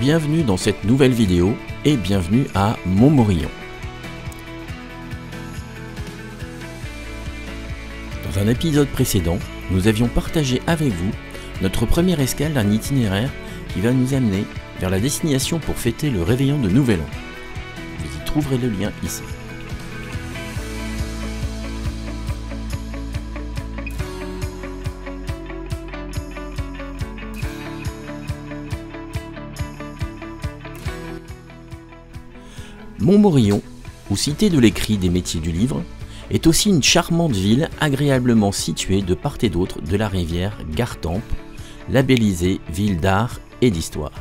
Bienvenue dans cette nouvelle vidéo et bienvenue à Montmorillon. Dans un épisode précédent, nous avions partagé avec vous notre première escale d'un itinéraire qui va nous amener vers la destination pour fêter le réveillon de Nouvel An. Vous y trouverez le lien ici. Montmorillon, ou cité de l'écrit des métiers du livre, est aussi une charmante ville agréablement située de part et d'autre de la rivière Gartempe, labellisée ville d'art et d'histoire.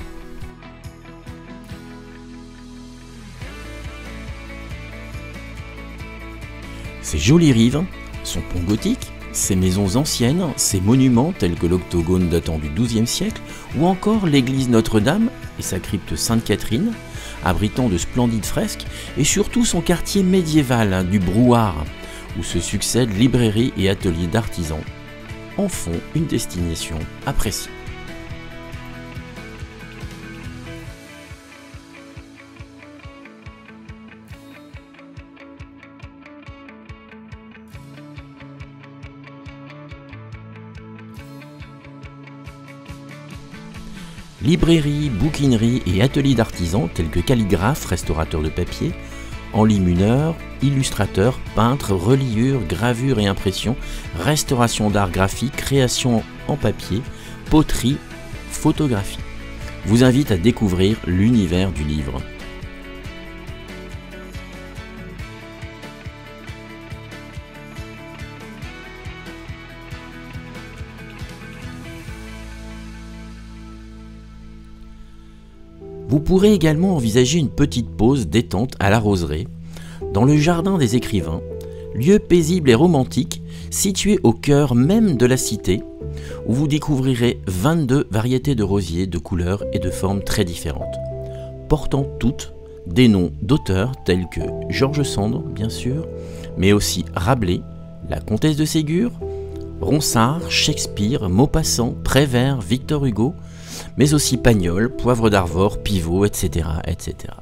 Ses jolies rives, son pont gothique, ses maisons anciennes, ses monuments tels que l'octogone datant du XIIe siècle, ou encore l'église Notre-Dame et sa crypte Sainte-Catherine, abritant de splendides fresques, et surtout son quartier médiéval du Brouard, où se succèdent librairies et ateliers d'artisans, en font une destination appréciée. Librairies, bouquineries et ateliers d'artisans tels que calligraphes, restaurateurs de papier, enlumineurs, illustrateurs, peintres, reliures, gravures et impressions, restauration d'art graphique, création en papier, poterie, photographie, vous invitent à découvrir l'univers du livre. Vous pourrez également envisager une petite pause détente à la Roseraie, dans le jardin des écrivains, lieu paisible et romantique situé au cœur même de la cité, où vous découvrirez 22 variétés de rosiers de couleurs et de formes très différentes, portant toutes des noms d'auteurs tels que George Sand, bien sûr, mais aussi Rabelais, la comtesse de Ségur, Ronsard, Shakespeare, Maupassant, Prévert, Victor Hugo, mais aussi Pagnol, Poivre d'Arvor, Pivot, etc., etc.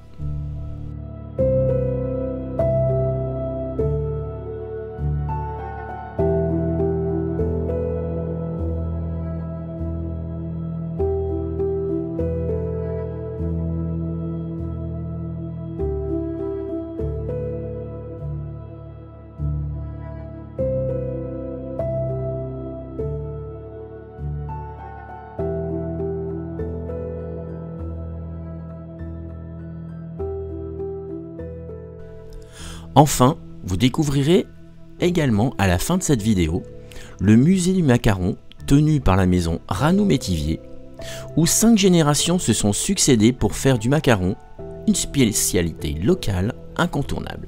Enfin, vous découvrirez également à la fin de cette vidéo le musée du macaron tenu par la maison Ranoux-Métivier, où 5 générations se sont succédées pour faire du macaron une spécialité locale incontournable.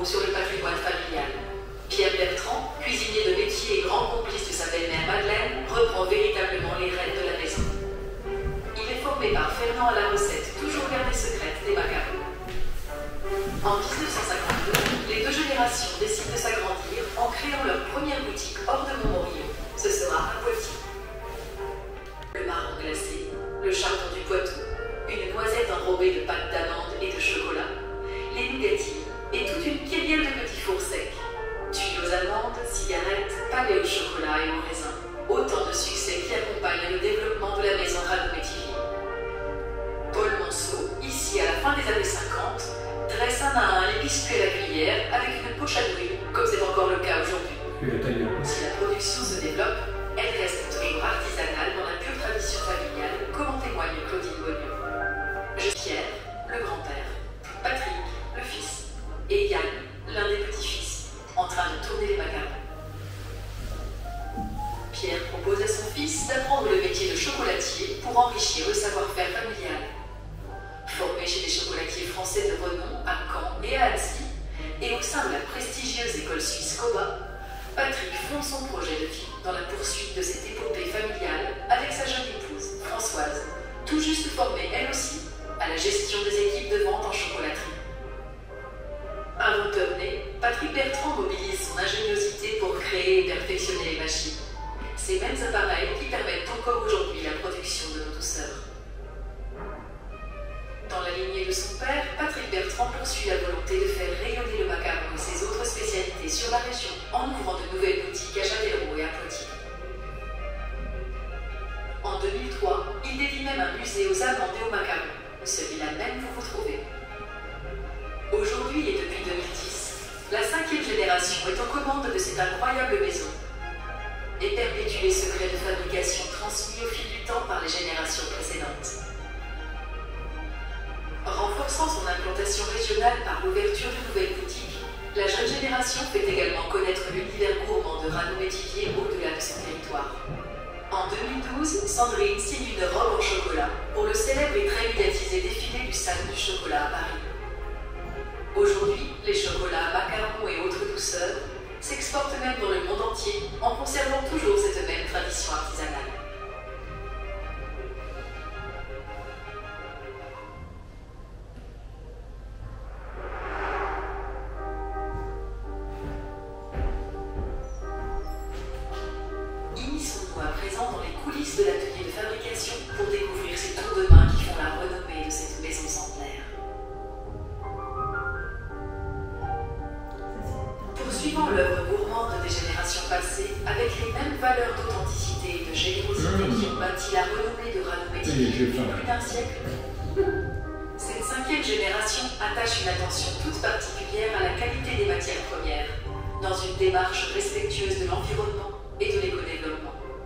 nouveau sur le patrimoine familial. Pierre Bertrand, cuisinier de métier et grand complice de sa belle-mère Madeleine, reprend véritablement les rênes de la maison. Il est formé par Fernand à la recette, toujours gardée secrète, des macarons. En 1952, les deux générations décident de s'agrandir en créant leur première boutique hors de Montmorillon. Ce sera à Poitiers. Le marron glacé, le chardon du Poitou, une noisette enrobée de pâte d'amande et de chocolat, les nougatines et toute une kyrielle de petits fours secs. Tuiles aux amandes, cigarettes, palais au chocolat et au raisin. Autant de succès qui accompagnent le développement de la maison Rano-Métivier. Paul Monceau, ici à la fin des années 50, dresse un à un les biscuits à la cuillère avec une poche à nouilles, comme c'est encore le cas aujourd'hui. Si la production se développe, elle reste toujours artisanale dans la pure tradition familiale, comme en témoigne Claudine Bognon. Pierre, le grand-père, Patrick, le fils, et Yann, l'un des petits-fils, en train de tourner les macarons. Pierre propose à son fils d'apprendre le métier de chocolatier pour enrichir le savoir-faire familial. Formé chez des chocolatiers français de renom à Caen et à Annecy, et au sein de la prestigieuse école suisse COBA, Patrick fonde son projet de vie dans la poursuite de cette épopée familiale avec sa jeune épouse, Françoise, tout juste formée elle aussi à la gestion des équipes de vente en chocolaterie. Inventeur né, Patrick Bertrand mobilise son ingéniosité pour créer et perfectionner les machines. Ces mêmes appareils qui permettent encore aujourd'hui la production de nos douceurs. Dans la lignée de son père, Patrick Bertrand poursuit la volonté de faire rayonner le macaron et ses autres spécialités sur la région en ouvrant de nouvelles boutiques à Châtellerault et à Poitiers. En 2003, il dédie même un musée aux amandes et aux macarons. Celui-là même vous vous trouvez. Aujourd'hui et depuis 2010, la 5e génération est aux commandes de cette incroyable maison et perpétue les secrets de fabrication transmis au fil du temps par les générations précédentes. Renforçant son implantation régionale par l'ouverture de nouvelles boutiques, la jeune génération fait également connaître l'univers gourmand de Rano-Métivier au-delà de son territoire. En 2012, Sandrine signe une robe en chocolat pour le célèbre et très médiatisé défilé du Salon du chocolat à Paris. Aujourd'hui, les chocolats, macarons et autres douceurs s'exportent même dans le monde entier en conservant toujours cette même tradition artisanale. Initions-nous à présent dans les coulisses de l'atelier de fabrication pour découvrir ces tours de main qui font la renommée de cette maison centenaire. Poursuivant l'œuvre gourmande des générations passées, avec les mêmes valeurs d'authenticité et de générosité qui ont bâti la renommée de Rano-Métivier depuis plus d'un siècle, cette 5e génération attache une attention toute particulière à la qualité des matières premières, dans une démarche respectueuse de l'environnement et de l'éco-développement.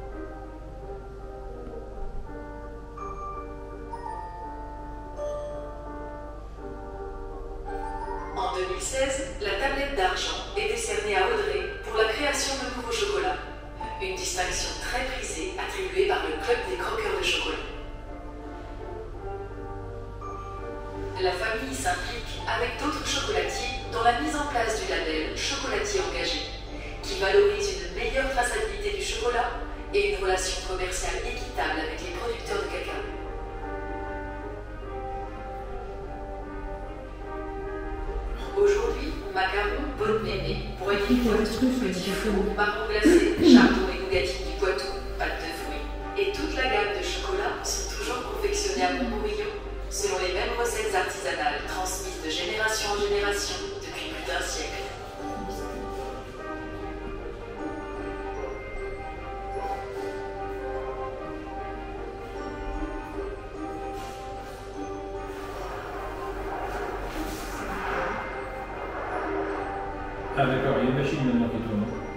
En 2016, la tablette d'argent est décernée à Audrey pour la création de nouveaux chocolats, une distinction très prisée attribuée par le Club des croqueurs de chocolat. La famille s'implique avec d'autres chocolatiers dans la mise en place du label Chocolatier engagé, qui valorise une meilleure traçabilité du chocolat et une relation commerciale équitable avec les producteurs de cacao. Aujourd'hui, macarons, bonne mémé, broyés petits fours, marron glacé, chardon et nougatine du Poitou, pâte de fruits, et toute la gamme de chocolats sont toujours confectionnés à Montmorillon, selon les mêmes recettes artisanales transmises de génération en génération depuis plus d'un siècle. Ah d'accord, il y a une machine maintenant qui tourne.